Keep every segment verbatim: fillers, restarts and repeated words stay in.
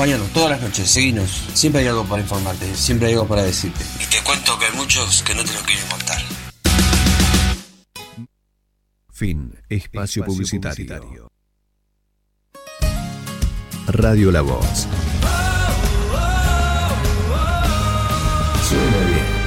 Acompáñanos todas las noches, seguinos. Siempre hay algo para informarte, siempre hay algo para decirte. Y te cuento que hay muchos que no te lo quieren contar. Fin. Espacio, Espacio publicitario. publicitario. Radio La Voz. Suena bien.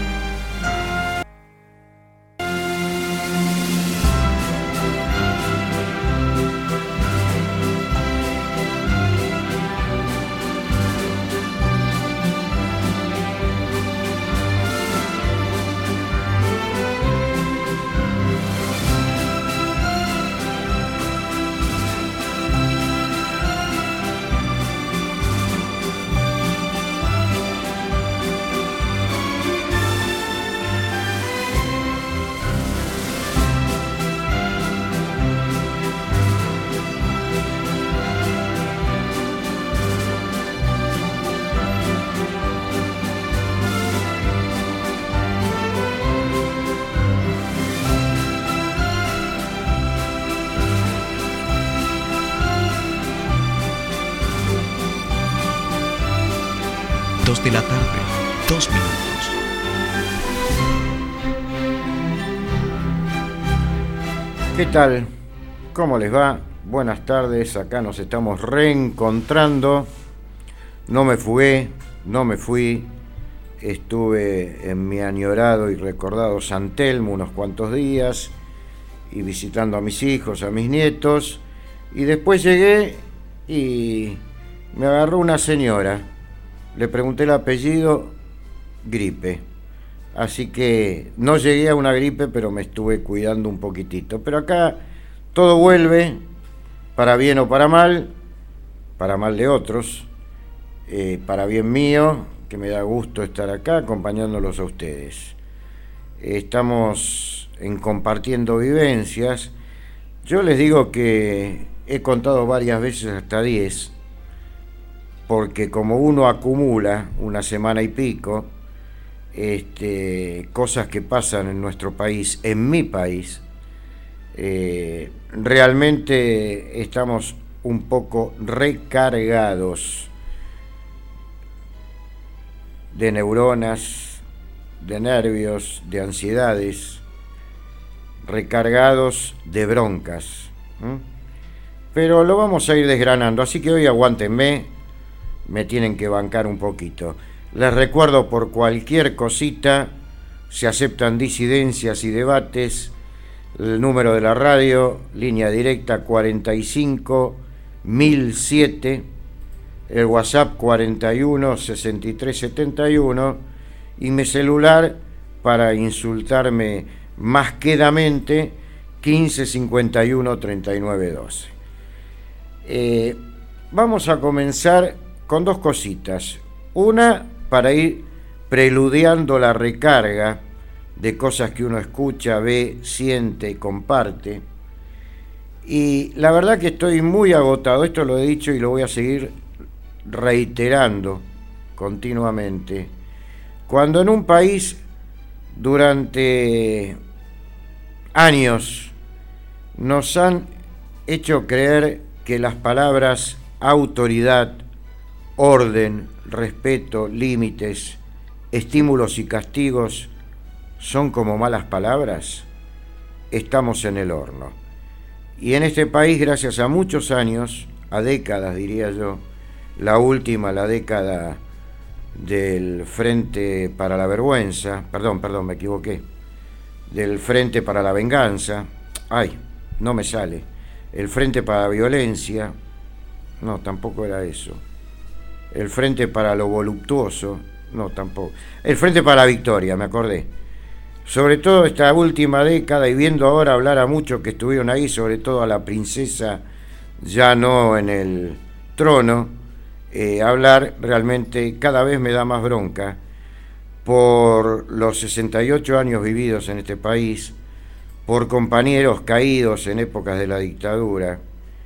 De la tarde, dos minutos. ¿Qué tal? ¿Cómo les va? Buenas tardes, acá nos estamos reencontrando. No me fugué, no me fui. Estuve en mi añorado y recordado San Telmo unos cuantos días y visitando a mis hijos, a mis nietos. Y después llegué y me agarró una señora. Le pregunté el apellido, gripe. Así que no llegué a una gripe, pero me estuve cuidando un poquitito. Pero acá todo vuelve, para bien o para mal, para mal de otros, eh, para bien mío, que me da gusto estar acá acompañándolos a ustedes. Eh, estamos en Compartiendo Vivencias. Yo les digo que he contado varias veces hasta diez, porque como uno acumula una semana y pico, este, cosas que pasan en nuestro país, en mi país, eh, realmente estamos un poco recargados de neuronas, de nervios, de ansiedades, recargados de broncas. ¿Mm? Pero lo vamos a ir desgranando, así que hoy aguántenme. Me tienen que bancar un poquito. Les recuerdo, por cualquier cosita se aceptan disidencias y debates. El número de la radio, línea directa cuarenta y cinco mil siete, el WhatsApp cuarenta y uno sesenta y tres setenta y uno y mi celular para insultarme más quedamente quince cincuenta y uno treinta y nueve doce. Eh, vamos a comenzar con dos cositas. Una, para ir preludiando la recarga de cosas que uno escucha, ve, siente y comparte. Y la verdad que estoy muy agotado, esto lo he dicho y lo voy a seguir reiterando continuamente. Cuando en un país durante años nos han hecho creer que las palabras autoridad, orden, respeto, límites, estímulos y castigos son como malas palabras, estamos en el horno. Y en este país, gracias a muchos años, a décadas diría yo, la última, la década del Frente para la Vergüenza, perdón, perdón, me equivoqué, del Frente para la Venganza, ay, no me sale, el Frente para la Violencia, no, tampoco era eso. El Frente para lo Voluptuoso, no, tampoco. El Frente para la Victoria, me acordé. Sobre todo esta última década, y viendo ahora hablar a muchos que estuvieron ahí, sobre todo a la princesa, ya no en el trono, eh, hablar realmente cada vez me da más bronca por los sesenta y ocho años vividos en este país, por compañeros caídos en épocas de la dictadura,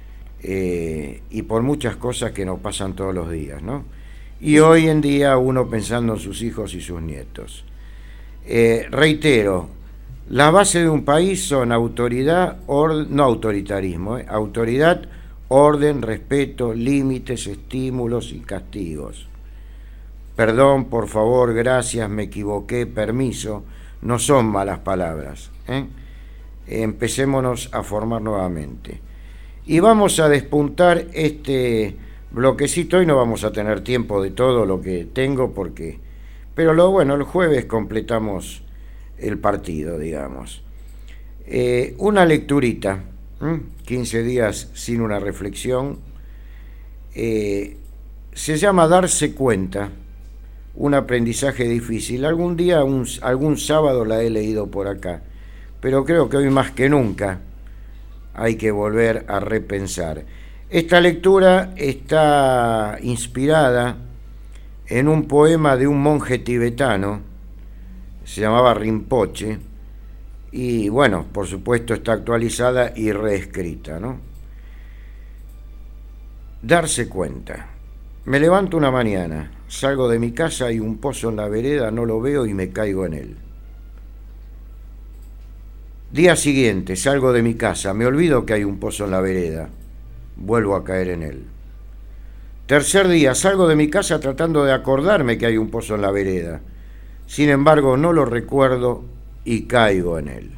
Eh, y por muchas cosas que nos pasan todos los días, ¿no? Y hoy en día uno pensando en sus hijos y sus nietos. Eh, reitero, las bases de un país son autoridad, or, no autoritarismo, eh, autoridad, orden, respeto, límites, estímulos y castigos. Perdón, por favor, gracias, me equivoqué, permiso, no son malas palabras. ¿eh? Empecémonos a formar nuevamente. Y vamos a despuntar este bloquecito. Hoy no vamos a tener tiempo de todo lo que tengo, porque, pero lo bueno, el jueves completamos el partido, digamos. Eh, una lecturita, ¿eh? quince días sin una reflexión. Eh, se llama Darse Cuenta. Un aprendizaje difícil. Algún día, un, algún sábado la he leído por acá, pero creo que hoy más que nunca hay que volver a repensar. Esta lectura está inspirada en un poema de un monje tibetano, se llamaba Rinpoche, y bueno, por supuesto está actualizada y reescrita, ¿no? Darse cuenta. Me levanto una mañana, salgo de mi casa, hay un pozo en la vereda, no lo veo y me caigo en él. Día siguiente, salgo de mi casa, me olvido que hay un pozo en la vereda, vuelvo a caer en él. Tercer día, salgo de mi casa tratando de acordarme que hay un pozo en la vereda, sin embargo no lo recuerdo y caigo en él.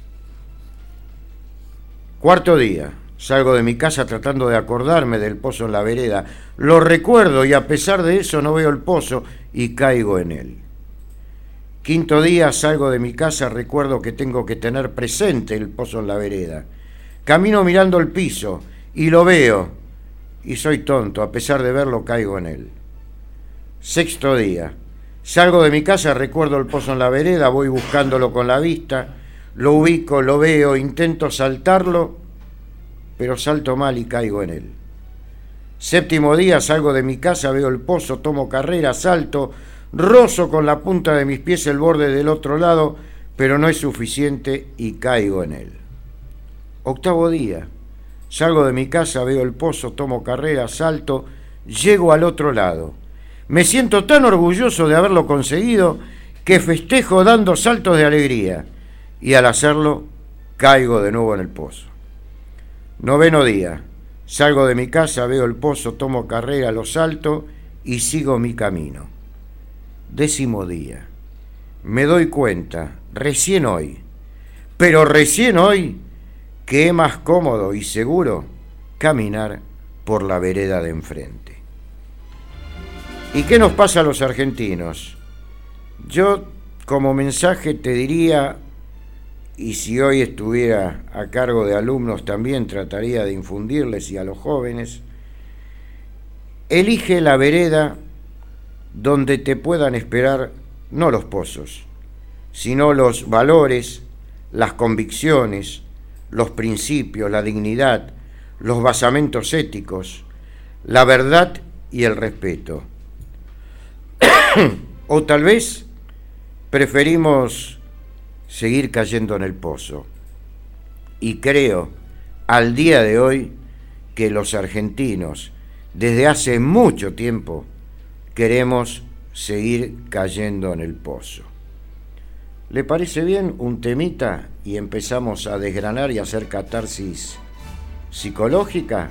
Cuarto día, salgo de mi casa tratando de acordarme del pozo en la vereda. Lo recuerdo y a pesar de eso no veo el pozo y caigo en él. Quinto día, salgo de mi casa, recuerdo que tengo que tener presente el pozo en la vereda. Camino mirando el piso y lo veo y soy tonto, a pesar de verlo caigo en él. Sexto día, salgo de mi casa, recuerdo el pozo en la vereda, voy buscándolo con la vista, lo ubico, lo veo, intento saltarlo, pero salto mal y caigo en él. Séptimo día, salgo de mi casa, veo el pozo, tomo carrera, salto, rozo con la punta de mis pies el borde del otro lado, pero no es suficiente y caigo en él. Octavo día, salgo de mi casa, veo el pozo, tomo carrera, salto, llego al otro lado. Me siento tan orgulloso de haberlo conseguido que festejo dando saltos de alegría y al hacerlo caigo de nuevo en el pozo. Noveno día, salgo de mi casa, veo el pozo, tomo carrera, lo salto y sigo mi camino. Décimo día, me doy cuenta, recién hoy, pero recién hoy, que es más cómodo y seguro caminar por la vereda de enfrente. ¿Y qué nos pasa a los argentinos? Yo, como mensaje, te diría, y si hoy estuviera a cargo de alumnos también trataría de infundirles y a los jóvenes, elige la vereda donde te puedan esperar no los pozos, sino los valores, las convicciones, los principios, la dignidad, los basamentos éticos, la verdad y el respeto. O tal vez preferimos seguir cayendo en el pozo. Y creo, al día de hoy, que los argentinos, desde hace mucho tiempo, queremos seguir cayendo en el pozo. ¿Le parece bien un temita y empezamos a desgranar y a hacer catarsis psicológica?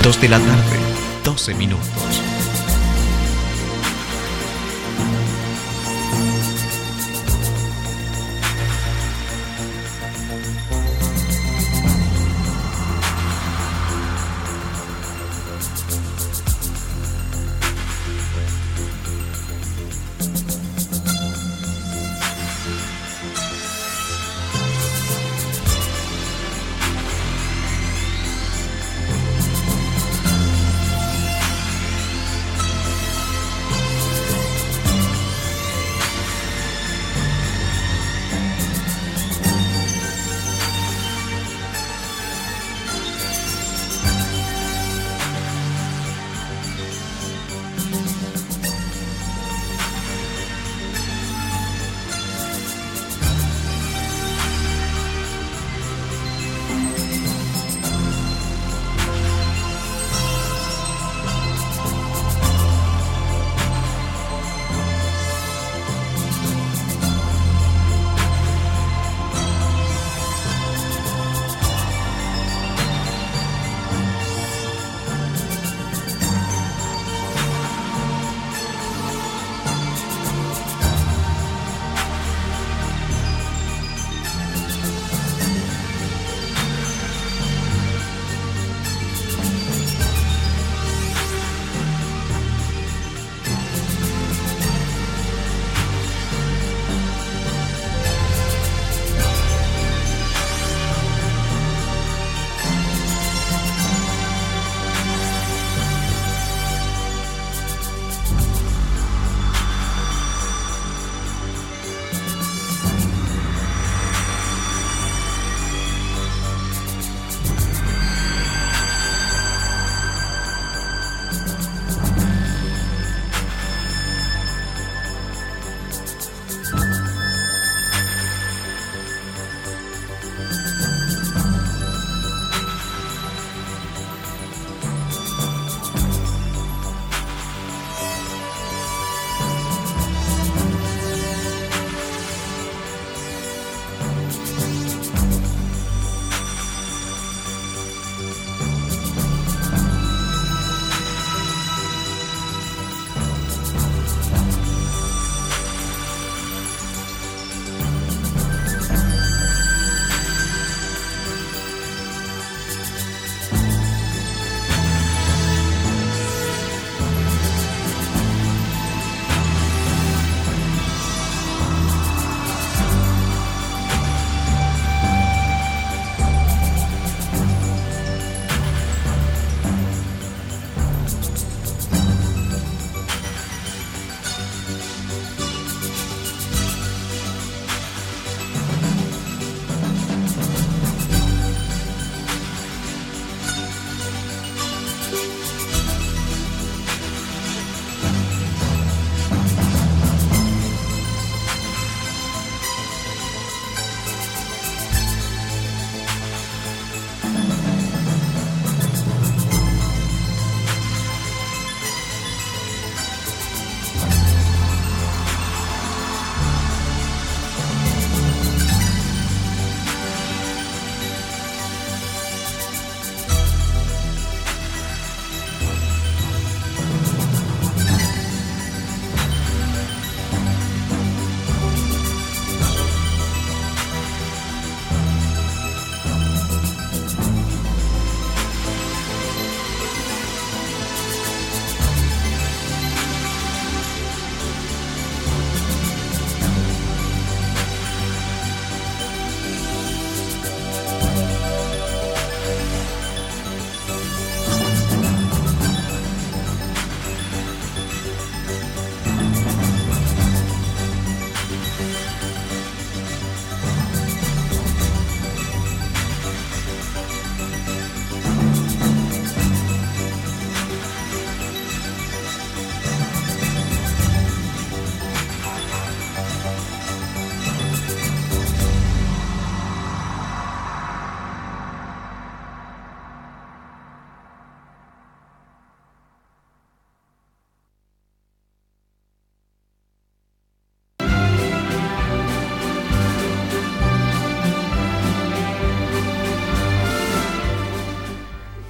dos de la tarde, doce minutos.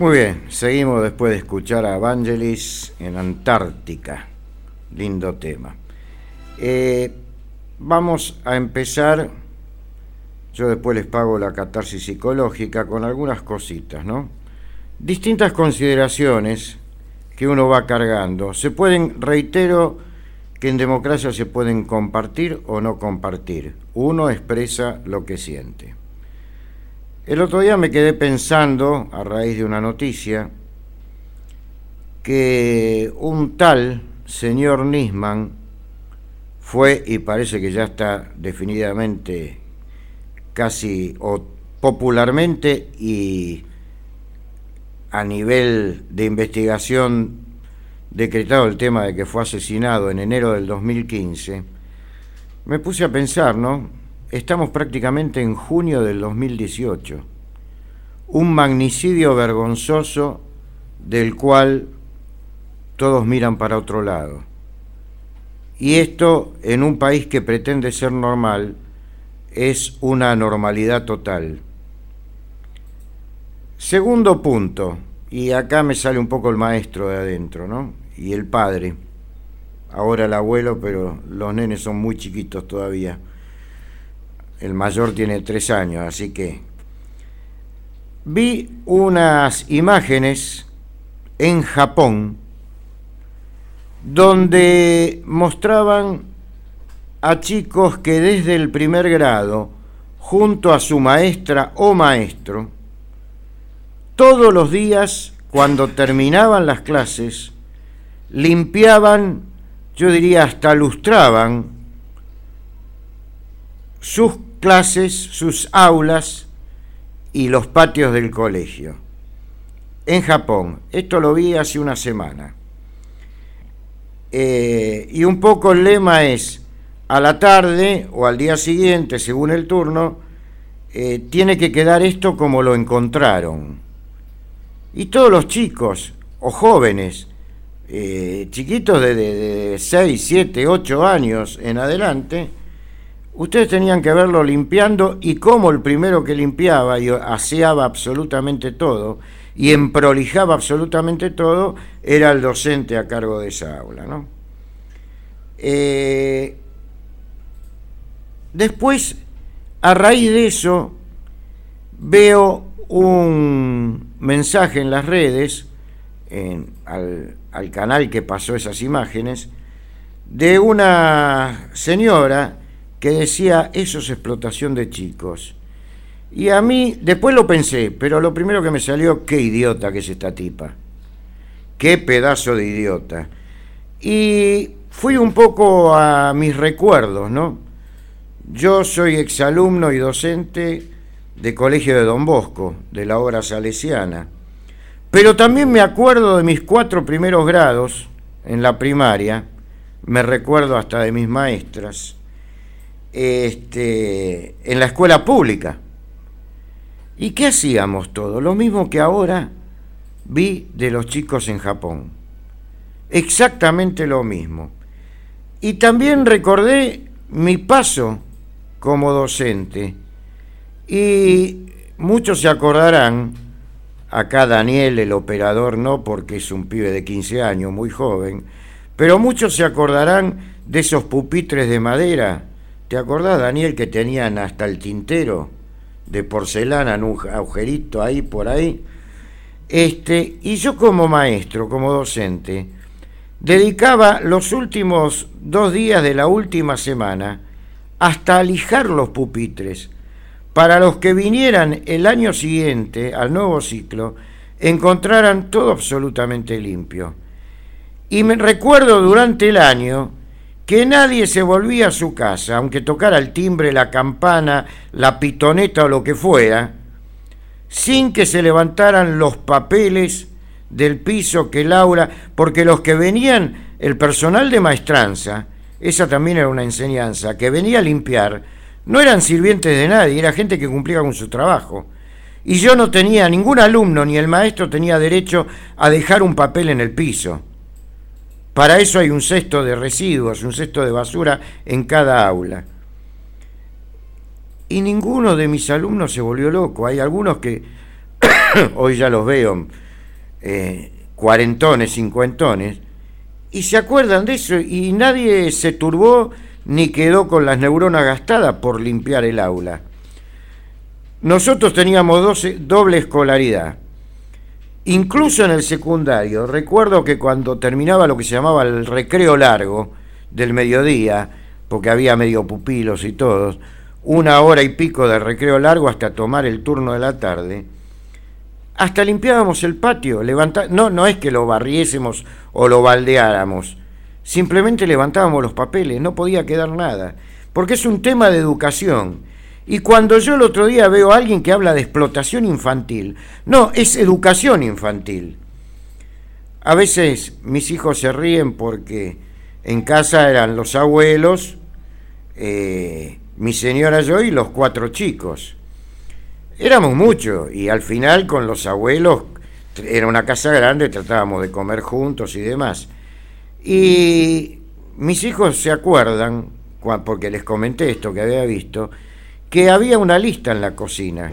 Muy bien, seguimos después de escuchar a Vangelis en Antártica. Lindo tema. Eh, vamos a empezar, yo después les pago la catarsis psicológica con algunas cositas, ¿no? Distintas consideraciones que uno va cargando. Se pueden, reitero, que en democracia se pueden compartir o no compartir. Uno expresa lo que siente. El otro día me quedé pensando, a raíz de una noticia, que un tal señor Nisman fue, y parece que ya está definitivamente casi o popularmente y a nivel de investigación decretado el tema de que fue asesinado en enero del dos mil quince, me puse a pensar, ¿no? Estamos prácticamente en junio del dos mil dieciocho, un magnicidio vergonzoso del cual todos miran para otro lado. Y esto, en un país que pretende ser normal, es una anormalidad total. Segundo punto, y acá me sale un poco el maestro de adentro, ¿no? Y el padre, ahora el abuelo, pero los nenes son muy chiquitos todavía. El mayor tiene tres años, así que vi unas imágenes en Japón donde mostraban a chicos que desde el primer grado, junto a su maestra o maestro, todos los días, cuando terminaban las clases, limpiaban, yo diría hasta lustraban, sus clases, sus aulas y los patios del colegio. En Japón, esto lo vi hace una semana. Eh, y un poco el lema es, a la tarde o al día siguiente, según el turno, eh, tiene que quedar esto como lo encontraron. Y todos los chicos o jóvenes, eh, chiquitos de, de, de seis, siete, ocho años en adelante, ustedes tenían que verlo limpiando, y como el primero que limpiaba y aseaba absolutamente todo y emprolijaba absolutamente todo era el docente a cargo de esa aula, ¿no? Eh, después, a raíz de eso, veo un mensaje en las redes, en, al, al canal que pasó esas imágenes, de una señora que decía, eso es explotación de chicos. Y a mí, después lo pensé, pero lo primero que me salió, qué idiota que es esta tipa. Qué pedazo de idiota. Y fui un poco a mis recuerdos, ¿no? Yo soy exalumno y docente de Colegio de Don Bosco, de la obra salesiana. Pero también me acuerdo de mis cuatro primeros grados en la primaria, me recuerdo hasta de mis maestras, Este, en la escuela pública. ¿Y qué hacíamos todos? Lo mismo que ahora vi de los chicos en Japón. Exactamente lo mismo. Y también recordé mi paso como docente. Y muchos se acordarán, acá Daniel, el operador, no, porque es un pibe de quince años, muy joven, pero muchos se acordarán de esos pupitres de madera. ¿Te acordás, Daniel, que tenían hasta el tintero de porcelana en un agujerito ahí por ahí? Este, y yo como maestro, como docente, dedicaba los últimos dos días de la última semana hasta a lijar los pupitres, para los que vinieran el año siguiente al nuevo ciclo, encontraran todo absolutamente limpio. Y me recuerdo durante el año que nadie se volvía a su casa, aunque tocara el timbre, la campana, la pitoneta o lo que fuera, sin que se levantaran los papeles del piso que Laura, porque los que venían, el personal de maestranza, esa también era una enseñanza, que venía a limpiar, no eran sirvientes de nadie, era gente que cumplía con su trabajo. Y yo no tenía, ningún alumno ni el maestro tenía derecho a dejar un papel en el piso. Para eso hay un cesto de residuos, un cesto de basura en cada aula. y ninguno de mis alumnos se volvió loco. Hay algunos que hoy ya los veo eh, cuarentones, cincuentones, y se acuerdan de eso, y nadie se turbó ni quedó con las neuronas gastadas por limpiar el aula. Nosotros teníamos doce, doble escolaridad. Incluso en el secundario, recuerdo que cuando terminaba lo que se llamaba el recreo largo del mediodía, porque había medio pupilos y todos, una hora y pico de recreo largo hasta tomar el turno de la tarde, hasta limpiábamos el patio, levanta... no, no es que lo barriésemos o lo baldeáramos, simplemente levantábamos los papeles, no podía quedar nada, porque es un tema de educación. Y cuando yo el otro día veo a alguien que habla de explotación infantil, no, es educación infantil. A veces mis hijos se ríen porque en casa eran los abuelos, eh, mi señora, yo y los cuatro chicos. Éramos muchos y al final con los abuelos, era una casa grande, tratábamos de comer juntos y demás. Y mis hijos se acuerdan, porque les comenté esto que había visto, que había una lista en la cocina,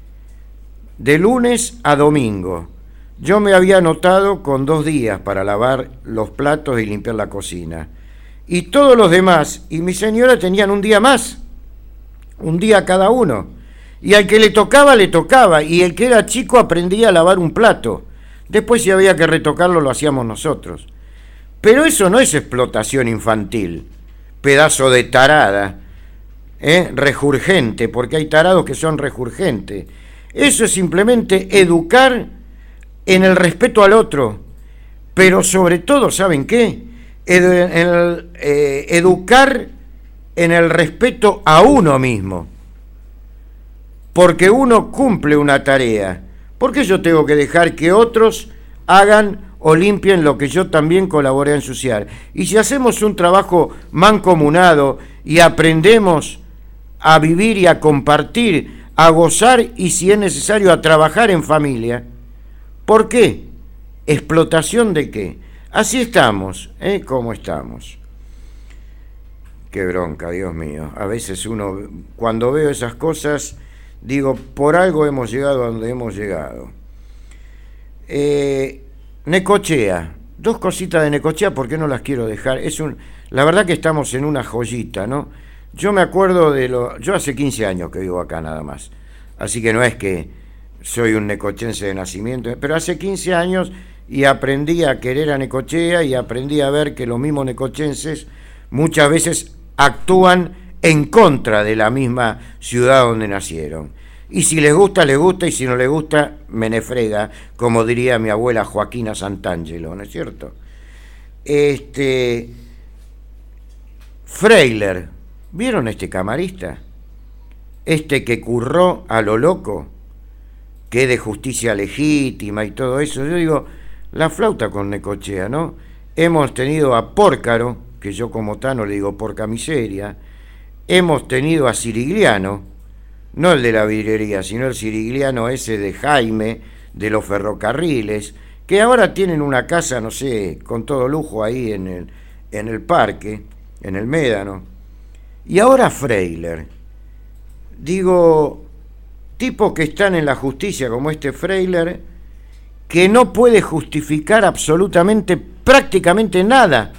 de lunes a domingo. Yo me había anotado con dos días para lavar los platos y limpiar la cocina. Y todos los demás, y mi señora, tenían un día más, un día cada uno. Y al que le tocaba, le tocaba, y el que era chico aprendía a lavar un plato. Después, si había que retocarlo, lo hacíamos nosotros. Pero eso no es explotación infantil, pedazo de tarada. ¿Eh? Rejurgente, porque hay tarados que son rejurgentes. Eso es simplemente educar en el respeto al otro, pero sobre todo, ¿saben qué? Edu en el, eh, educar en el respeto a uno mismo, porque uno cumple una tarea. ¿Por qué yo tengo que dejar que otros hagan o limpien lo que yo también colaboré a ensuciar? Y si hacemos un trabajo mancomunado y aprendemos a vivir y a compartir, a gozar y si es necesario a trabajar en familia. ¿Por qué? ¿Explotación de qué? Así estamos, ¿eh? ¿Cómo estamos? Qué bronca, Dios mío. A veces uno, cuando veo esas cosas, digo, por algo hemos llegado a donde hemos llegado. Eh, Necochea, dos cositas de Necochea, ¿por qué no las quiero dejar? Es un, la verdad que estamos en una joyita, ¿no? Yo me acuerdo de lo... Yo hace quince años que vivo acá nada más, así que no es que soy un necochense de nacimiento, pero hace quince años y aprendí a querer a Necochea y aprendí a ver que los mismos necochenses muchas veces actúan en contra de la misma ciudad donde nacieron. Y si les gusta, les gusta, y si no les gusta, me nefrega, como diría mi abuela Joaquina Santangelo, ¿no es cierto? Este... Freiler, ¿vieron este camarista? Este que curró a lo loco, que es de justicia legítima y todo eso. Yo digo, la flauta con Necochea, ¿no? Hemos tenido a Pórcaro, que yo como Tano le digo porca miseria. Hemos tenido a Cirigliano, no el de la vidriería, sino el Cirigliano ese de Jaime, de los ferrocarriles, que ahora tienen una casa, no sé, con todo lujo ahí en el, en el parque, en el Médano. Y ahora Freiler, digo, tipos que están en la justicia como este Freiler, que no puede justificar absolutamente, prácticamente nada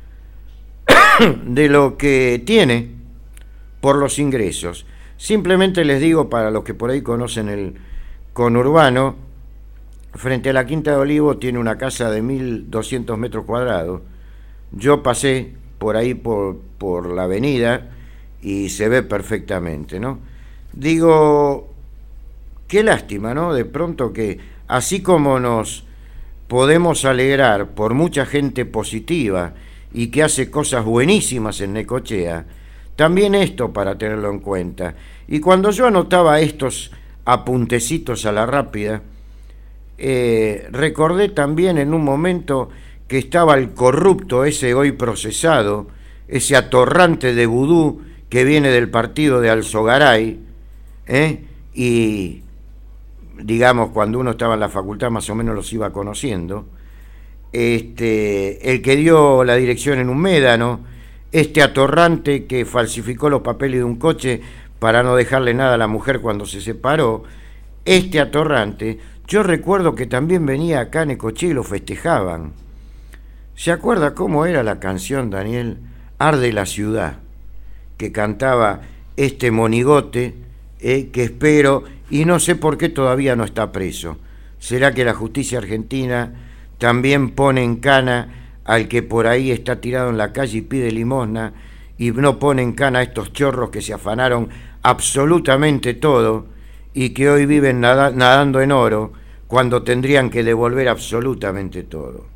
de lo que tiene por los ingresos. Simplemente les digo, para los que por ahí conocen el conurbano, frente a la Quinta de Olivo tiene una casa de mil doscientos metros cuadrados. Yo pasé por ahí por, por la avenida y se ve perfectamente, ¿no? Digo, qué lástima, ¿no? De pronto que, así como nos podemos alegrar por mucha gente positiva y que hace cosas buenísimas en Necochea, también esto para tenerlo en cuenta. Y cuando yo anotaba estos apuntecitos a la rápida, eh, recordé también en un momento que estaba el corrupto ese hoy procesado, ese atorrante de vudú que viene del partido de Alzogaray, ¿eh? Y digamos, cuando uno estaba en la facultad más o menos los iba conociendo, este, el que dio la dirección en un Médano, este atorrante que falsificó los papeles de un coche para no dejarle nada a la mujer cuando se separó, este atorrante yo recuerdo que también venía acá a Necochea y lo festejaban. ¿Se acuerda cómo era la canción, Daniel? Arde la ciudad, que cantaba este monigote, eh, que espero, y no sé por qué todavía no está preso. ¿Será que la justicia argentina también pone en cana al que por ahí está tirado en la calle y pide limosna, y no pone en cana a estos chorros que se afanaron absolutamente todo y que hoy viven nada, nadando en oro cuando tendrían que devolver absolutamente todo?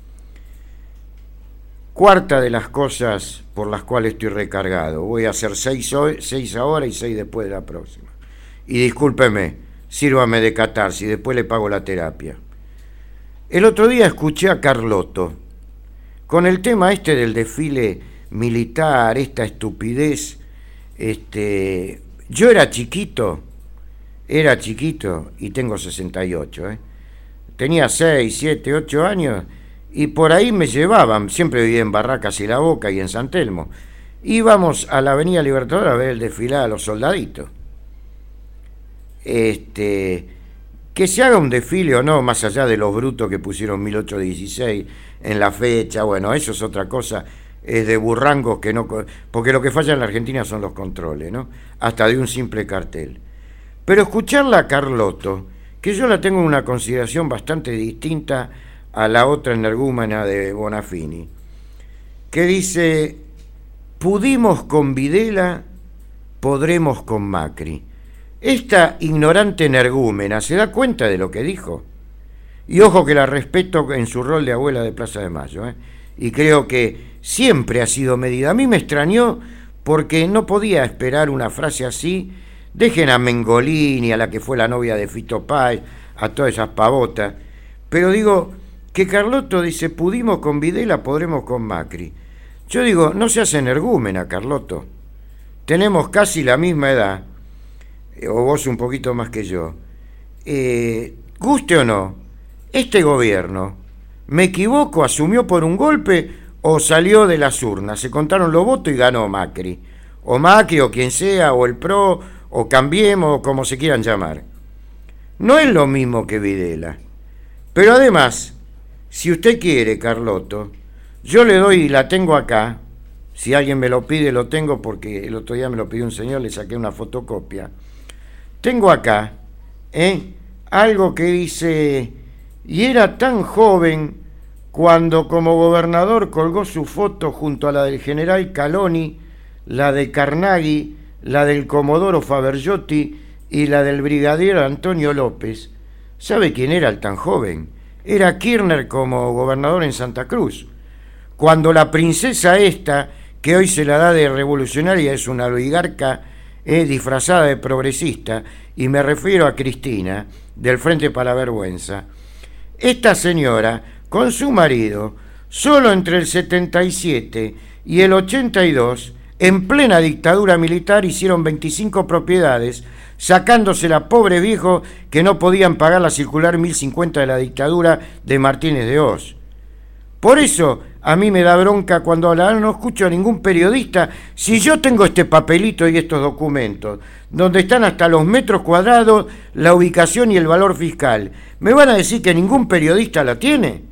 Cuarta de las cosas por las cuales estoy recargado. Voy a hacer seis, hoy, seis ahora y seis después de la próxima. Y discúlpeme, sírvame de catarsis, después le pago la terapia. El otro día escuché a Carlotto con el tema este del desfile militar, esta estupidez. Este, yo era chiquito, era chiquito y tengo sesenta y ocho, ¿eh? Tenía seis, siete, ocho años y por ahí me llevaban, siempre vivía en Barracas y La Boca y en San Telmo. Íbamos a la Avenida Libertador a ver el desfilar a los soldaditos. Este, que se haga un desfile o no, más allá de los brutos que pusieron mil ochocientos dieciséis en la fecha, bueno, eso es otra cosa, es de burrangos que no, porque lo que falla en la Argentina son los controles, ¿no? Hasta de un simple cartel. Pero escucharla a Carlotto, que yo la tengo en una consideración bastante distinta a la otra energúmena de Bonafini, que dice: pudimos con Videla, podremos con Macri. Esta ignorante energúmena se da cuenta de lo que dijo. Y ojo que la respeto en su rol de abuela de Plaza de Mayo, ¿eh? Y creo que siempre ha sido medida. A mí me extrañó porque no podía esperar una frase así. Dejen a Mengolini, a la que fue la novia de Fito Páez, a todas esas pavotas. Pero digo que Carlotto dice: pudimos con Videla, podremos con Macri. Yo digo, no seas energúmena, Carlotto. Tenemos casi la misma edad, o vos un poquito más que yo. Eh, guste o no, este gobierno, ¿me equivoco? ¿Asumió por un golpe o salió de las urnas? Se contaron los votos y ganó Macri. O Macri, o quien sea, o el PRO, o Cambiemos, o como se quieran llamar. No es lo mismo que Videla. Pero además, si usted quiere, Carlotto, yo le doy, y la tengo acá, si alguien me lo pide, lo tengo porque el otro día me lo pidió un señor, le saqué una fotocopia. Tengo acá, ¿eh? algo que dice: y era tan joven cuando como gobernador colgó su foto junto a la del general Caloni, la de Carnaghi, la del comodoro Fabergiotti y la del brigadier Antonio López. ¿Sabe quién era el tan joven? Era Kirchner como gobernador en Santa Cruz. Cuando la princesa esta, que hoy se la da de revolucionaria, es una oligarca eh, disfrazada de progresista, y me refiero a Cristina, del Frente para la Vergüenza. Esta señora, con su marido, solo entre el setenta y siete y el ochenta y dos, en plena dictadura militar, hicieron veinticinco propiedades, sacándosela, pobre viejo, que no podían pagar la circular mil cincuenta de la dictadura de Martínez de Oz. Por eso a mí me da bronca cuando hablan: no escucho a ningún periodista. Si yo tengo este papelito y estos documentos, donde están hasta los metros cuadrados, la ubicación y el valor fiscal, ¿me van a decir que ningún periodista la tiene?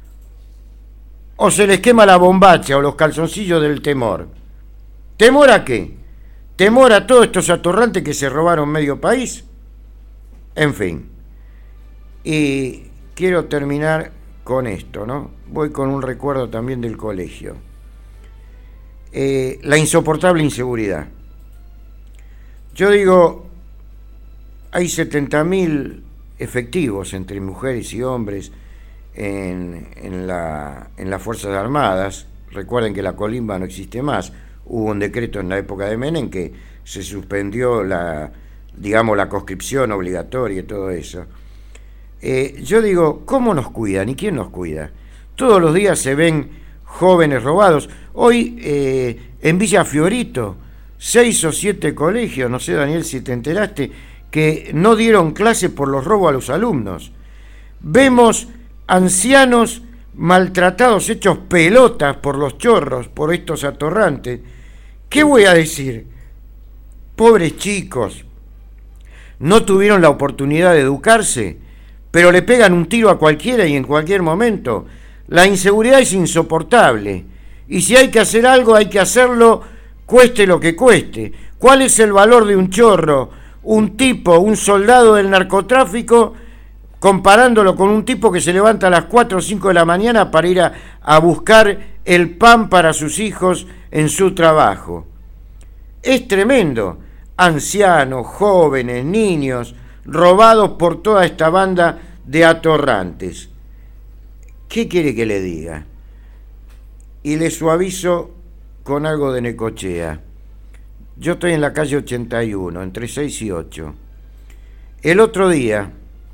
¿O se les quema la bombacha o los calzoncillos del temor? ¿Temor a qué? ¿Temor a todos estos atorrantes que se robaron medio país? En fin. Y quiero terminar con esto, ¿no? Voy con un recuerdo también del colegio. Eh, la insoportable inseguridad. Yo digo, hay setenta mil efectivos entre mujeres y hombres en, en, la, en las Fuerzas Armadas. Recuerden que la colimba no existe más. Hubo un decreto en la época de Menem que se suspendió la, digamos, la conscripción obligatoria y todo eso. Eh, yo digo, ¿cómo nos cuidan y quién nos cuida? Todos los días se ven jóvenes robados. Hoy eh, en Villa Fiorito, seis o siete colegios, no sé, Daniel, si te enteraste, que no dieron clase por los robos a los alumnos. Vemos ancianos maltratados, hechos pelotas por los chorros, por estos atorrantes. ¿Qué voy a decir? Pobres chicos, no tuvieron la oportunidad de educarse, pero le pegan un tiro a cualquiera y en cualquier momento. La inseguridad es insoportable. Y si hay que hacer algo, hay que hacerlo cueste lo que cueste. ¿Cuál es el valor de un chorro, un tipo, un soldado del narcotráfico, comparándolo con un tipo que se levanta a las cuatro o cinco de la mañana para ir a, a buscar el pan para sus hijos en su trabajo? Es tremendo. Ancianos, jóvenes, niños, robados por toda esta banda de atorrantes. ¿Qué quiere que le diga? Y le suavizo con algo de Necochea. Yo estoy en la calle ochenta y uno, entre seis y ocho. El otro día,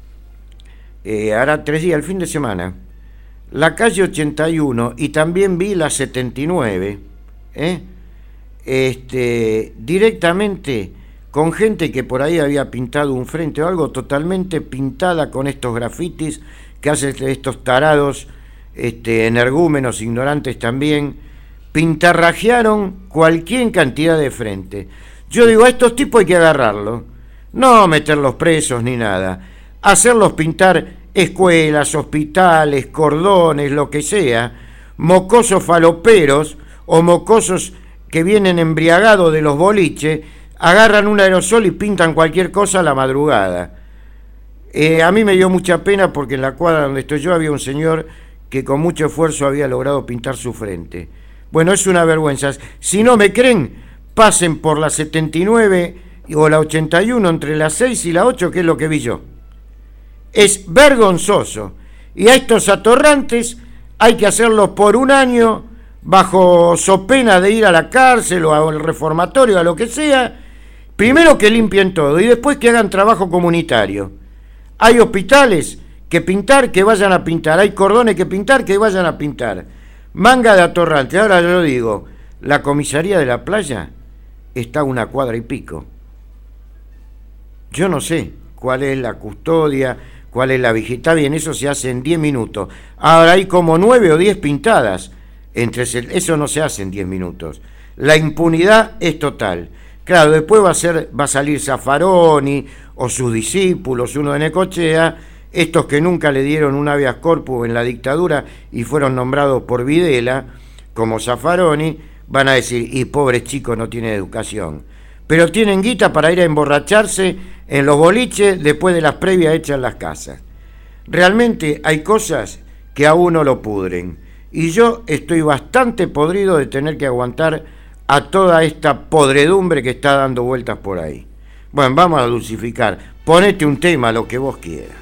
eh, hará tres días, el fin de semana, la calle ochenta y uno y también vi la setenta y nueve, ¿eh? este, directamente con gente que por ahí había pintado un frente o algo, totalmente pintada con estos grafitis que hacen estos tarados, este, energúmenos, ignorantes también, pintarrajearon cualquier cantidad de frente. Yo digo, a estos tipos hay que agarrarlos, no meterlos presos ni nada, hacerlos pintar escuelas, hospitales, cordones, lo que sea, mocosos faloperos o mocosos que vienen embriagados de los boliches, agarran un aerosol y pintan cualquier cosa a la madrugada. Eh, a mí me dio mucha pena porque en la cuadra donde estoy yo había un señor que con mucho esfuerzo había logrado pintar su frente. Bueno, es una vergüenza. Si no me creen, pasen por la setenta y nueve o la ochenta y uno entre las seis y la ocho, que es lo que vi yo. Es vergonzoso. Y a estos atorrantes hay que hacerlos por un año bajo so pena de ir a la cárcel o al reformatorio, a lo que sea. Primero que limpien todo y después que hagan trabajo comunitario. Hay hospitales que pintar, que vayan a pintar. Hay cordones que pintar, que vayan a pintar. Manga de atorrante. Ahora yo digo, la comisaría de la playa está a una cuadra y pico. Yo no sé cuál es la custodia, cuál es la vigilancia. Está bien, eso se hace en diez minutos. Ahora hay como nueve o diez pintadas. Entre eso no se hace en diez minutos. La impunidad es total. Claro, después va a ser, va a salir Zaffaroni o sus discípulos, uno de Necochea, estos que nunca le dieron un habeas corpus en la dictadura y fueron nombrados por Videla, como Zaffaroni, van a decir, y pobre chico no tiene educación. Pero tienen guita para ir a emborracharse en los boliches después de las previas hechas en las casas. Realmente hay cosas que a uno lo pudren. Y yo estoy bastante podrido de tener que aguantar a toda esta podredumbre que está dando vueltas por ahí. Bueno, vamos a dulcificar. Ponete un tema, lo que vos quieras.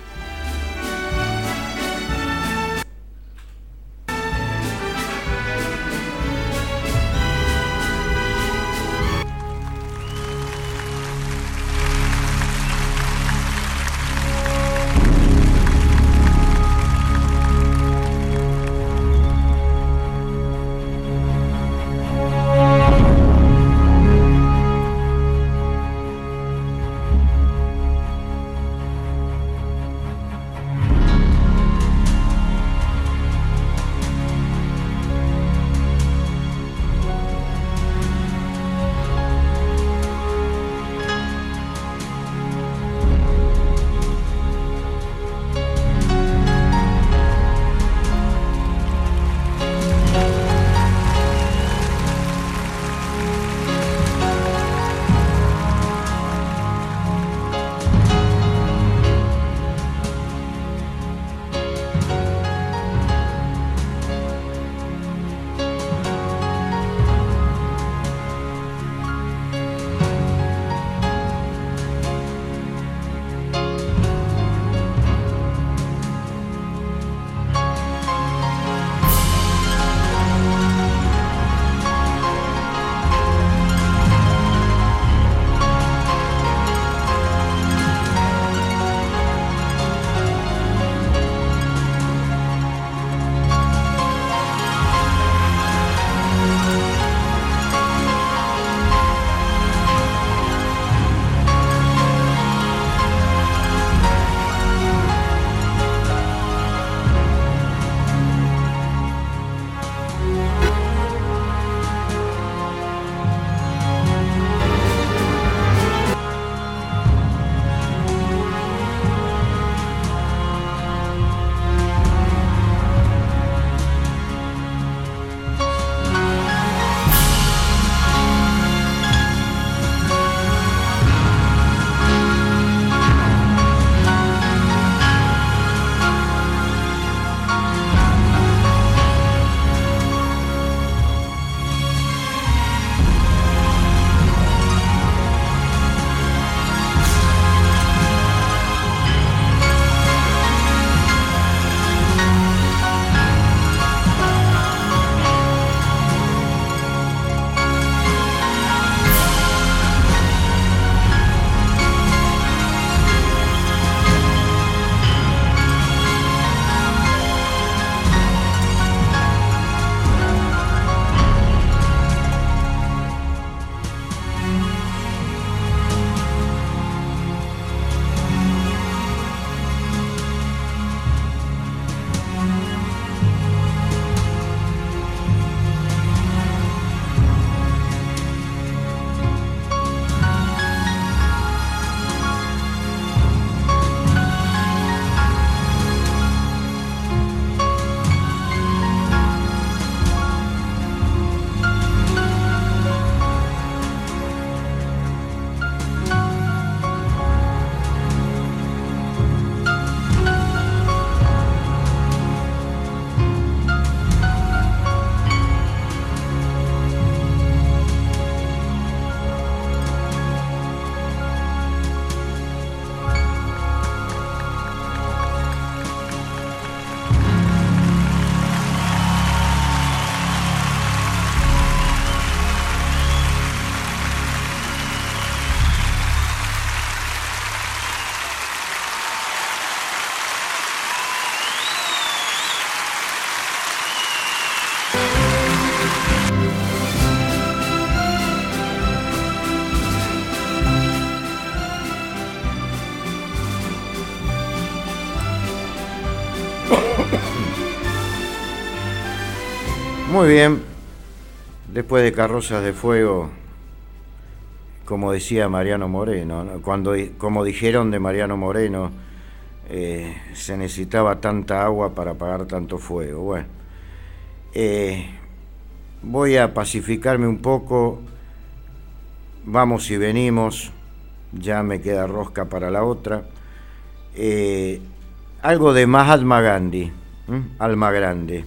Muy bien, después de Carrozas de Fuego, como decía Mariano Moreno, ¿no? Cuando, como dijeron de Mariano Moreno, eh, se necesitaba tanta agua para apagar tanto fuego. Bueno, eh, voy a pacificarme un poco, vamos y venimos, ya me queda rosca para la otra. Eh, algo de Mahatma Gandhi, ¿eh? Alma grande.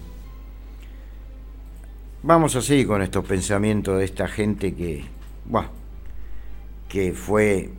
Vamos a seguir con estos pensamientos de esta gente que, bueno, que fue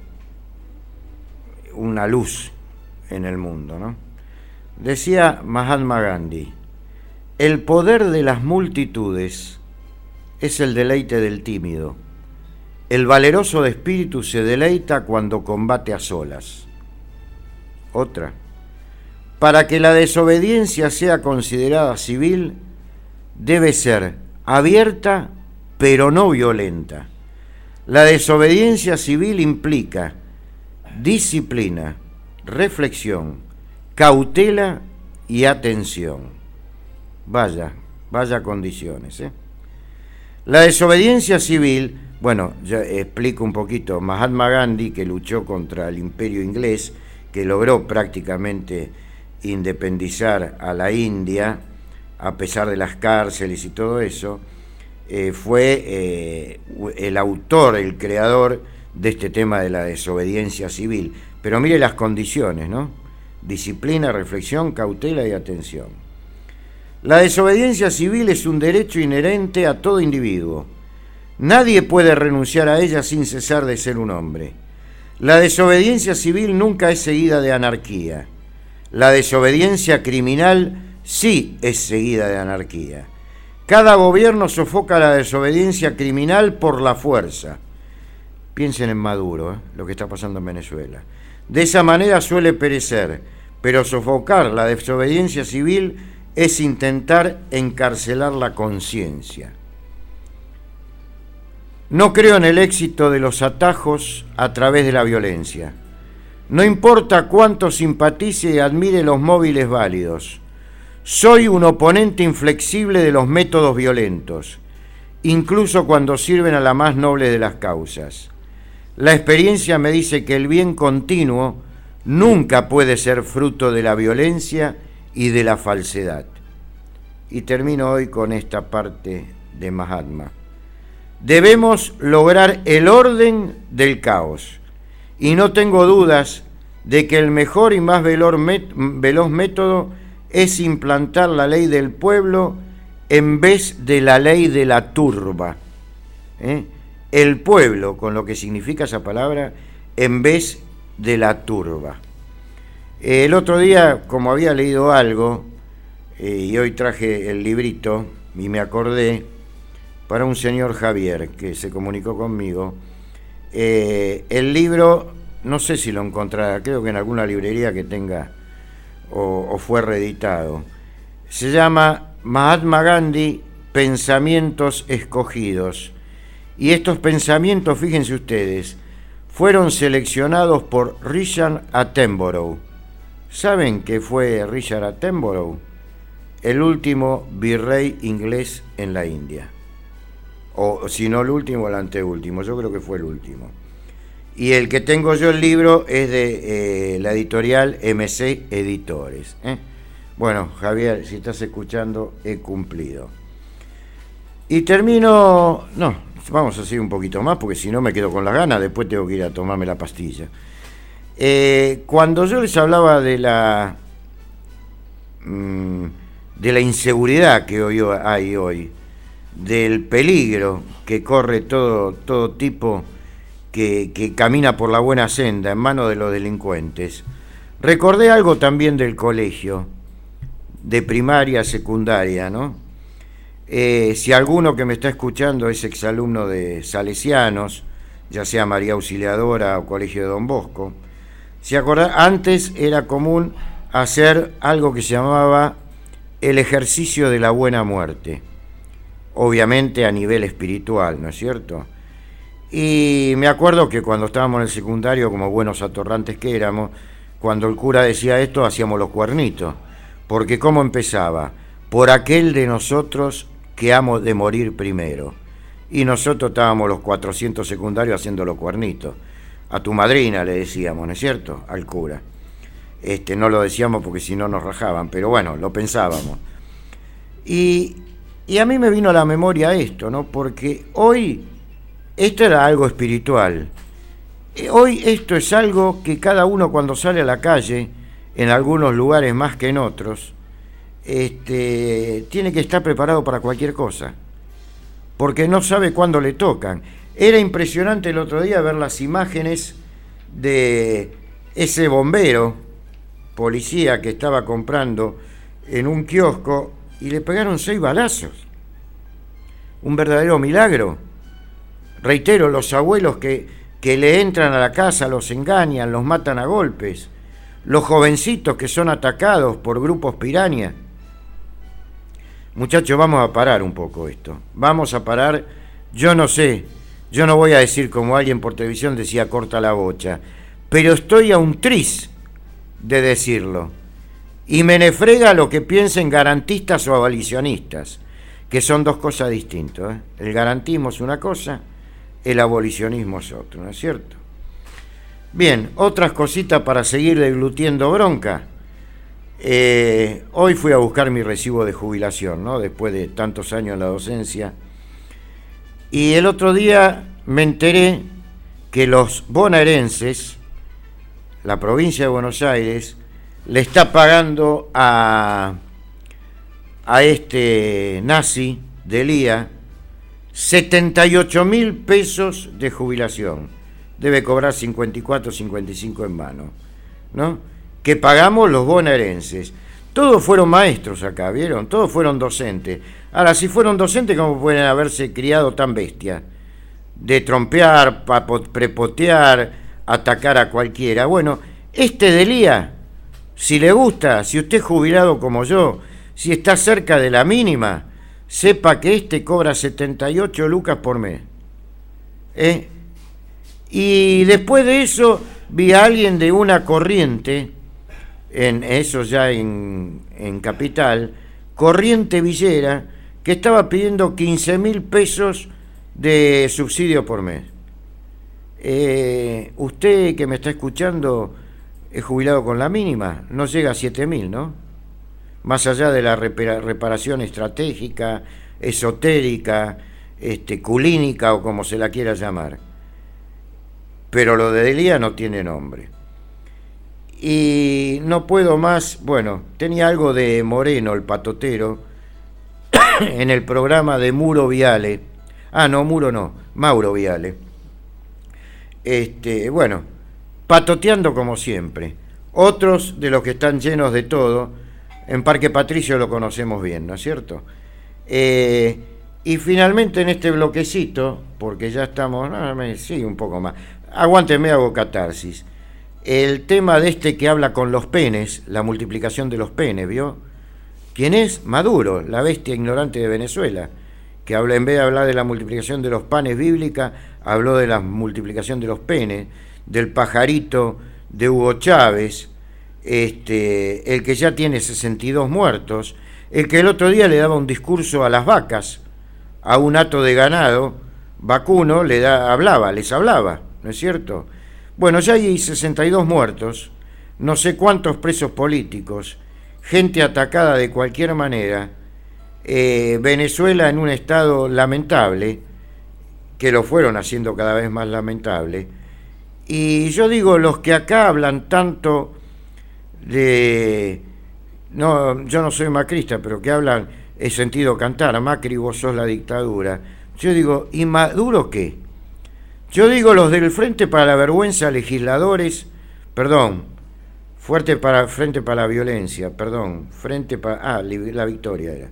una luz en el mundo, ¿no? Decía Mahatma Gandhi, el poder de las multitudes es el deleite del tímido. El valeroso de espíritu se deleita cuando combate a solas. Otra, para que la desobediencia sea considerada civil, debe ser abierta, pero no violenta. La desobediencia civil implica disciplina, reflexión, cautela y atención. Vaya, vaya condiciones, ¿eh? La desobediencia civil, bueno, ya explico un poquito. Mahatma Gandhi, que luchó contra el imperio inglés, que logró prácticamente independizar a la India, a pesar de las cárceles y todo eso, eh, fue eh, el autor, el creador de este tema de la desobediencia civil. Pero mire las condiciones, ¿no? Disciplina, reflexión, cautela y atención. La desobediencia civil es un derecho inherente a todo individuo. Nadie puede renunciar a ella sin cesar de ser un hombre. La desobediencia civil nunca es seguida de anarquía. La desobediencia criminal sí es seguida de anarquía. Cada gobierno sofoca la desobediencia criminal por la fuerza. Piensen en Maduro, ¿eh? Lo que está pasando en Venezuela. De esa manera suele perecer, pero sofocar la desobediencia civil es intentar encarcelar la conciencia. No creo en el éxito de los atajos a través de la violencia. No importa cuánto simpatice y admire los móviles válidos. Soy un oponente inflexible de los métodos violentos, incluso cuando sirven a la más noble de las causas. La experiencia me dice que el bien continuo nunca puede ser fruto de la violencia y de la falsedad. Y termino hoy con esta parte de Mahatma. Debemos lograr el orden del caos, y no tengo dudas de que el mejor y más veloz método es implantar la ley del pueblo en vez de la ley de la turba. ¿Eh? El pueblo, con lo que significa esa palabra, en vez de la turba. El otro día, como había leído algo, eh, y hoy traje el librito, y me acordé, para un señor Javier, que se comunicó conmigo, eh, el libro, no sé si lo encontrará, creo que en alguna librería que tenga, o, o fue reeditado, se llama Mahatma Gandhi, Pensamientos Escogidos, y estos pensamientos, fíjense ustedes, fueron seleccionados por Richard Attenborough. ¿Saben qué fue Richard Attenborough? El último virrey inglés en la India. O si no el último, el anteúltimo. Yo creo que fue el último. Y el que tengo yo el libro es de eh, la editorial M C Editores. ¿eh? Bueno, Javier, si estás escuchando, he cumplido. Y termino... No, vamos a seguir un poquito más, porque si no me quedo con las ganas, después tengo que ir a tomarme la pastilla. Eh, cuando yo les hablaba de la... Mmm, de la inseguridad que hoy hay hoy, del peligro que corre todo, todo tipo que, que camina por la buena senda en manos de los delincuentes, recordé algo también del colegio, de primaria, secundaria, ¿no? Eh, si alguno que me está escuchando es exalumno de Salesianos, ya sea María Auxiliadora o Colegio de Don Bosco, si acordás, antes era común hacer algo que se llamaba el ejercicio de la buena muerte, obviamente a nivel espiritual, ¿no es cierto? Y me acuerdo que cuando estábamos en el secundario, como buenos atorrantes que éramos, cuando el cura decía esto, hacíamos los cuernitos, porque ¿cómo empezaba? Por aquel de nosotros que hamos de morir primero. Y nosotros estábamos los cuatrocientos secundarios haciendo los cuernitos. A tu madrina le decíamos, ¿no es cierto? Al cura. Este, no lo decíamos porque si no nos rajaban, pero bueno, lo pensábamos. Y, y a mí me vino a la memoria esto, ¿no? Porque hoy esto era algo espiritual. Hoy esto es algo que cada uno cuando sale a la calle, en algunos lugares más que en otros, este, tiene que estar preparado para cualquier cosa, porque no sabe cuándo le tocan. Era impresionante el otro día ver las imágenes de ese bombero, policía que estaba comprando en un kiosco y le pegaron seis balazos. Un verdadero milagro. Reitero, los abuelos que, que le entran a la casa, los engañan, los matan a golpes. Los jovencitos que son atacados por grupos piraña. Muchachos, vamos a parar un poco esto. Vamos a parar. Yo no sé, yo no voy a decir como alguien por televisión decía corta la bocha, pero estoy a un tris de decirlo. Y me nefrega lo que piensen garantistas o abolicionistas, que son dos cosas distintas, ¿eh? El garantismo es una cosa, el abolicionismo es otro, ¿no es cierto? Bien, otras cositas para seguir deglutiendo bronca. Eh, hoy fui a buscar mi recibo de jubilación, ¿no? Después de tantos años en la docencia. Y el otro día me enteré que los bonaerenses, la provincia de Buenos Aires, le está pagando a, a este nazi de Lía setenta y ocho mil pesos de jubilación. Debe cobrar cincuenta y cuatro, cincuenta y cinco en mano, ¿no? Que pagamos los bonaerenses. Todos fueron maestros acá, ¿vieron? Todos fueron docentes. Ahora, si fueron docentes, ¿cómo pueden haberse criado tan bestia? De trompear, prepotear, atacar a cualquiera. Bueno, este de Lía, si le gusta, si usted es jubilado como yo, si está cerca de la mínima, sepa que este cobra setenta y ocho lucas por mes. ¿Eh? Y después de eso, vi a alguien de una corriente, en eso ya en, en Capital, Corriente Villera, que estaba pidiendo quince mil pesos de subsidio por mes. Eh, usted que me está escuchando es jubilado con la mínima, no llega a siete mil, ¿no? Más allá de la reparación estratégica, esotérica, este, culínica o como se la quiera llamar. Pero lo de Delía no tiene nombre. Y no puedo más, bueno, tenía algo de Moreno, el patotero, en el programa de Muro Viale. Ah, no, Muro no, Mauro Viale. Este, bueno, patoteando como siempre. Otros de los que están llenos de todo, en Parque Patricio lo conocemos bien, ¿no es cierto? Eh, y finalmente en este bloquecito, porque ya estamos, no, me, sí, un poco más, aguánteme, hago catarsis. El tema de este que habla con los penes, la multiplicación de los penes, ¿vio? ¿Quién es? Maduro, la bestia ignorante de Venezuela, que habla, en vez de hablar de la multiplicación de los panes bíblica, habló de la multiplicación de los penes, del pajarito de Hugo Chávez, este, el que ya tiene sesenta y dos muertos, el que el otro día le daba un discurso a las vacas, a un hato de ganado vacuno, le da, hablaba, les hablaba, ¿no es cierto? Bueno, ya hay sesenta y dos muertos, no sé cuántos presos políticos, gente atacada de cualquier manera, eh, Venezuela en un estado lamentable, que lo fueron haciendo cada vez más lamentable. Y yo digo, los que acá hablan tanto de... No, yo no soy macrista, pero que hablan, he sentido cantar, Macri, vos sos la dictadura. Yo digo, ¿y Maduro qué? Yo digo, los del Frente para la Vergüenza, legisladores, perdón, fuerte para, Frente para la Violencia, perdón, Frente para... Ah, la Victoria era.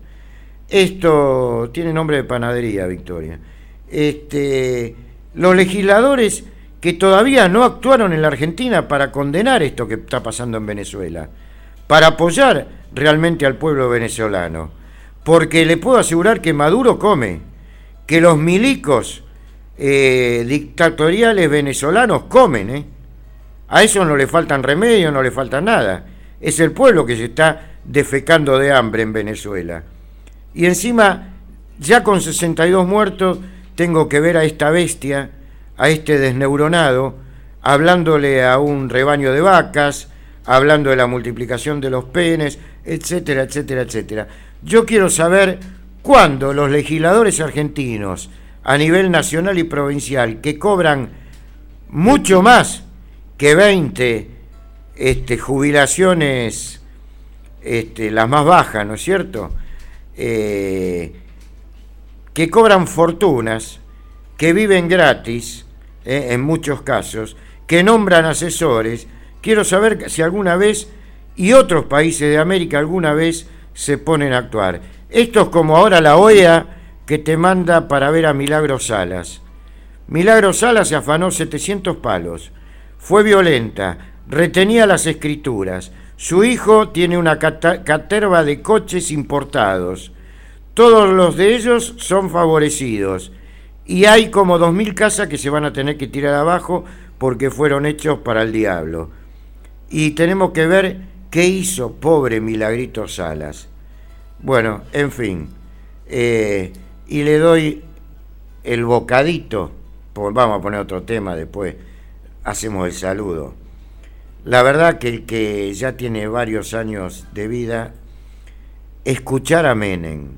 Esto tiene nombre de panadería, Victoria. Este, los legisladores que todavía no actuaron en la Argentina para condenar esto que está pasando en Venezuela, para apoyar realmente al pueblo venezolano, porque le puedo asegurar que Maduro come, que los milicos eh, dictatoriales venezolanos comen, ¿eh? A eso no le faltan remedios, no le falta nada. Es el pueblo que se está defecando de hambre en Venezuela. Y encima, ya con sesenta y dos muertos, tengo que ver a esta bestia, a este desneuronado, hablándole a un rebaño de vacas, hablando de la multiplicación de los penes, etcétera, etcétera, etcétera. Yo quiero saber cuándo los legisladores argentinos, a nivel nacional y provincial, que cobran mucho más que veinte este, jubilaciones, este, las más bajas, ¿no es cierto?, eh, que cobran fortunas, que viven gratis, eh, en muchos casos, que nombran asesores. Quiero saber si alguna vez, y otros países de América alguna vez, se ponen a actuar. Esto es como ahora la O E A que te manda para ver a Milagro Salas. Milagro Salas se afanó setecientos palos, fue violenta, retenía las escrituras. Su hijo tiene una cata- caterva de coches importados. Todos los de ellos son favorecidos. Y hay como dos mil casas que se van a tener que tirar abajo porque fueron hechos para el diablo. Y tenemos que ver qué hizo pobre Milagrito Salas. Bueno, en fin. Eh, y le doy el bocadito. Pues vamos a poner otro tema después. Hacemos el saludo. La verdad que el que ya tiene varios años de vida, escuchar a Menem,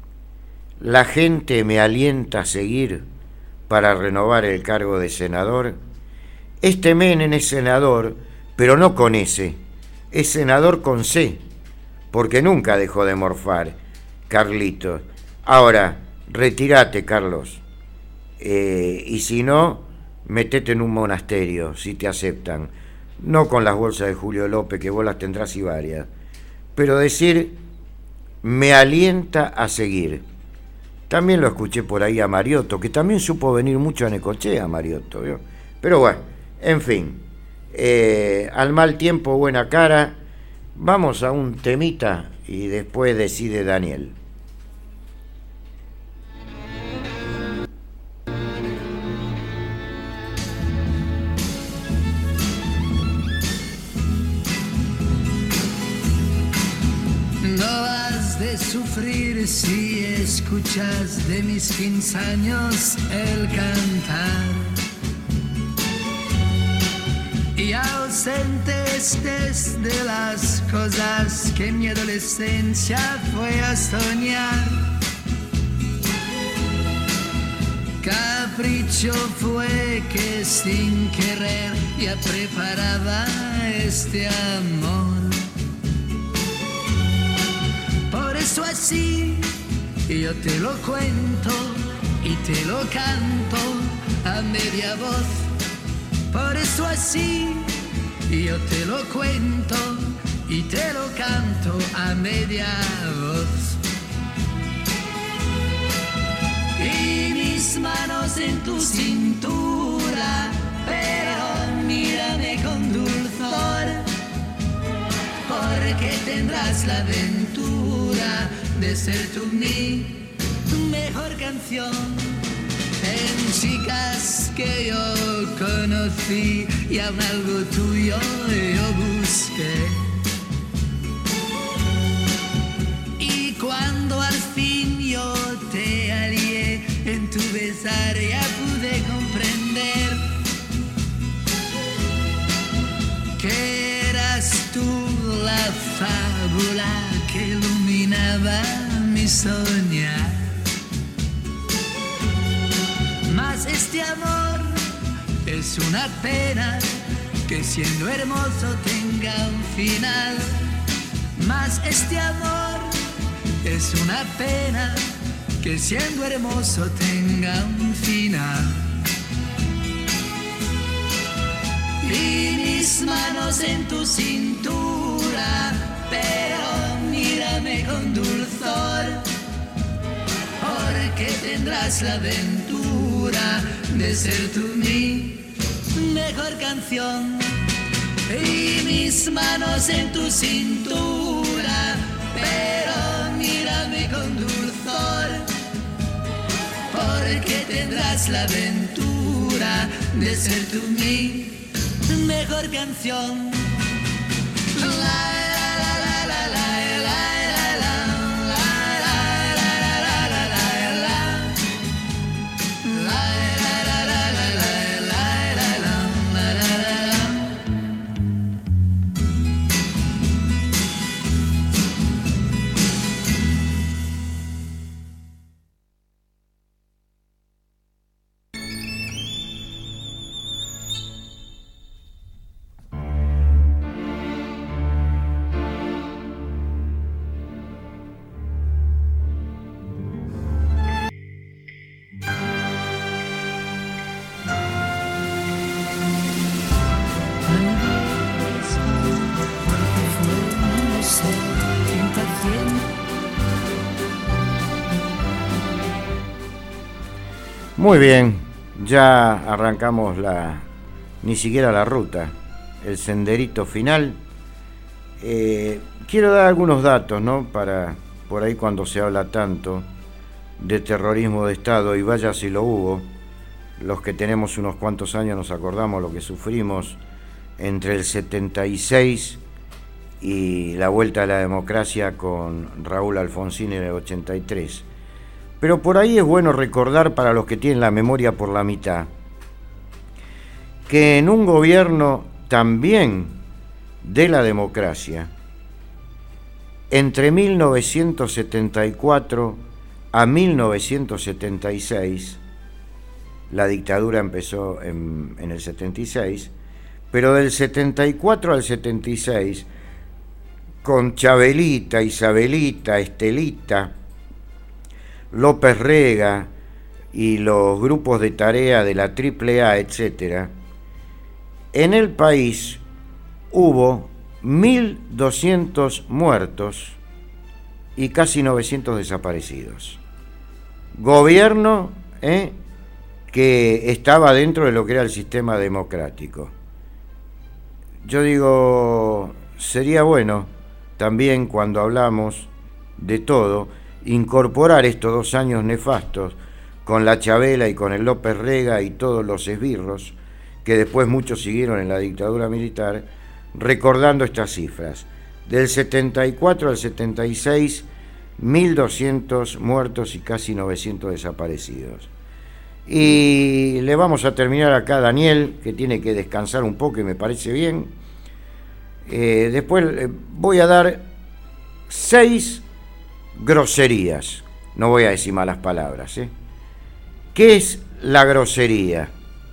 la gente me alienta a seguir para renovar el cargo de senador. Este Menem es senador, pero no con S, es senador con C, porque nunca dejó de morfar, Carlitos. Ahora, retírate, Carlos, eh, y si no, metete en un monasterio, si te aceptan. No con las bolsas de Julio López, que vos las tendrás y varias, pero decir, me alienta a seguir. También lo escuché por ahí a Mariotto, que también supo venir mucho a Necochea, Mariotto, ¿vio? Pero bueno, en fin, eh, al mal tiempo, buena cara. Vamos a un temita y después decide Daniel. Sufrir si escuchas de mis quince años el cantar y ausente estés de las cosas que en mi adolescencia fue a soñar. Capricho fue que sin querer ya preparaba este amor. Por eso así yo te lo cuento y te lo canto a media voz. Por eso así yo te lo cuento y te lo canto a media voz. Y mis manos en tu cintura, pero mírame con dulzor, porque tendrás la aventura de ser tú mi mejor canción. En chicas que yo conocí y aún algo tuyo yo busqué. Y cuando al fin yo te hallé en tu besar ya pude comprender que eras tú la fábula que iluminaba mi soñar. Mas este amor es una pena que siendo hermoso tenga un final. Mas este amor es una pena que siendo hermoso tenga un final. Y mis manos en tu cintura, pero mírame con dulzor, porque tendrás la aventura de ser tú mi mejor canción. Y mis manos en tu cintura, pero mírame con dulzor, porque tendrás la aventura de ser tú mi mejor canción. La, la, la, la, la, la, la. Muy bien, ya arrancamos la, ni siquiera la ruta, el senderito final. Eh, quiero dar algunos datos, ¿no? Para, por ahí cuando se habla tanto de terrorismo de Estado, y vaya si lo hubo, los que tenemos unos cuantos años nos acordamos lo que sufrimos entre el setenta y seis y la vuelta a la democracia con Raúl Alfonsín en el ochenta y tres. Pero por ahí es bueno recordar, para los que tienen la memoria por la mitad, que en un gobierno también de la democracia, entre mil novecientos setenta y cuatro a mil novecientos setenta y seis, la dictadura empezó en, en el setenta y seis, pero del setenta y cuatro al setenta y seis, con Chabelita, Isabelita, Estelita, López Rega y los grupos de tarea de la triple A, etcétera, en el país hubo mil doscientos muertos y casi novecientos desaparecidos. Gobierno ¿eh? que estaba dentro de lo que era el sistema democrático. Yo digo, sería bueno también, cuando hablamos de todo, incorporar estos dos años nefastos con la Chabela y con el López Rega y todos los esbirros, que después muchos siguieron en la dictadura militar, recordando estas cifras. Del setenta y cuatro al setenta y seis, mil doscientos muertos y casi novecientos desaparecidos. Y le vamos a terminar acá a Daniel, que tiene que descansar un poco y me parece bien. Eh, después eh, voy a dar seis groserías, no voy a decir malas palabras, ¿eh? ¿Qué es la grosería?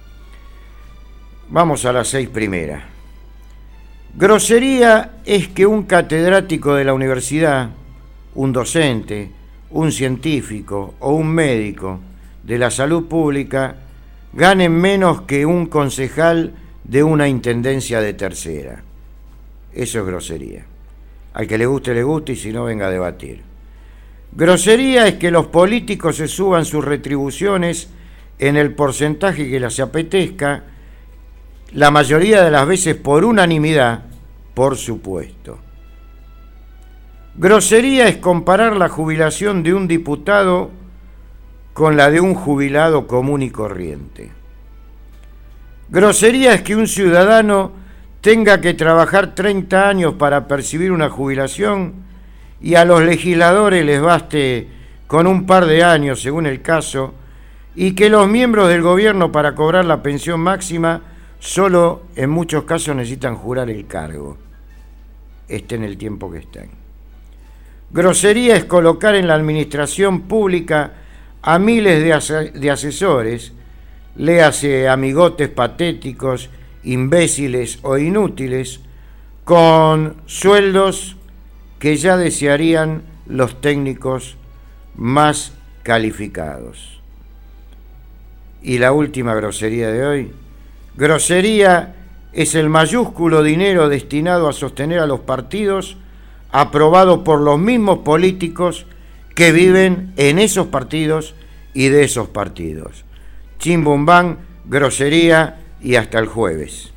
Vamos a las seis primeras. Grosería es que un catedrático de la universidad, un docente, un científico o un médico de la salud pública ganen menos que un concejal de una intendencia de tercera. Eso es grosería. Al que le guste, le guste, y si no, venga a debatir. Grosería es que los políticos se suban sus retribuciones en el porcentaje que les apetezca, la mayoría de las veces por unanimidad, por supuesto. Grosería es comparar la jubilación de un diputado con la de un jubilado común y corriente. Grosería es que un ciudadano tenga que trabajar treinta años para percibir una jubilación y a los legisladores les baste con un par de años, según el caso, y que los miembros del gobierno, para cobrar la pensión máxima, solo en muchos casos necesitan jurar el cargo, estén el tiempo que estén. Grosería es colocar en la administración pública a miles de, as- de asesores, léase amigotes patéticos, imbéciles o inútiles, con sueldos que ya desearían los técnicos más calificados. Y la última grosería de hoy: grosería es el mayúsculo dinero destinado a sostener a los partidos, aprobado por los mismos políticos que viven en esos partidos y de esos partidos. Chimbumbán, grosería, y hasta el jueves.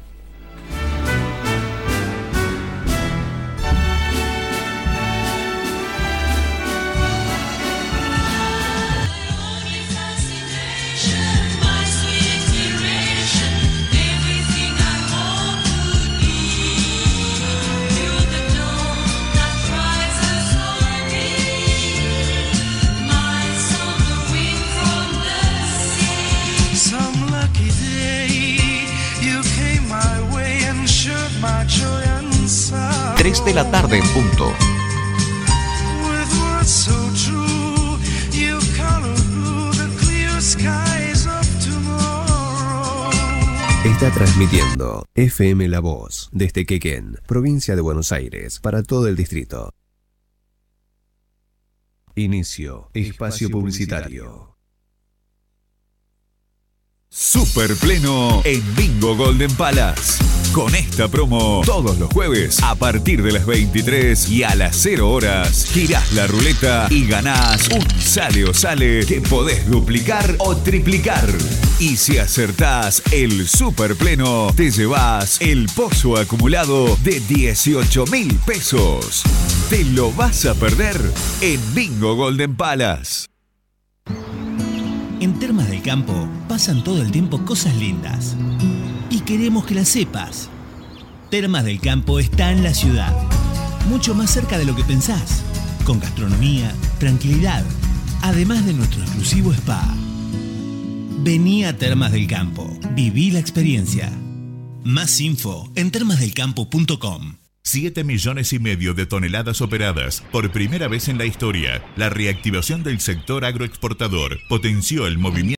tres de la tarde en punto. Está transmitiendo F M La Voz desde Quequén, provincia de Buenos Aires, para todo el distrito. Inicio espacio publicitario. Super pleno en Bingo Golden Palace. Con esta promo, todos los jueves, a partir de las veintitrés y a las cero horas, girás la ruleta y ganás un sale o sale que podés duplicar o triplicar. Y si acertás el super pleno, te llevas el pozo acumulado de dieciocho mil pesos. Te lo vas a perder en Bingo Golden Palace. En Termas del Campo pasan todo el tiempo cosas lindas. Y queremos que las sepas. Termas del Campo está en la ciudad, mucho más cerca de lo que pensás, con gastronomía, tranquilidad, además de nuestro exclusivo spa. Vení a Termas del Campo, viví la experiencia. Más info en termas del campo punto com. Siete millones y medio de toneladas operadas. Por primera vez en la historia, la reactivación del sector agroexportador potenció el movimiento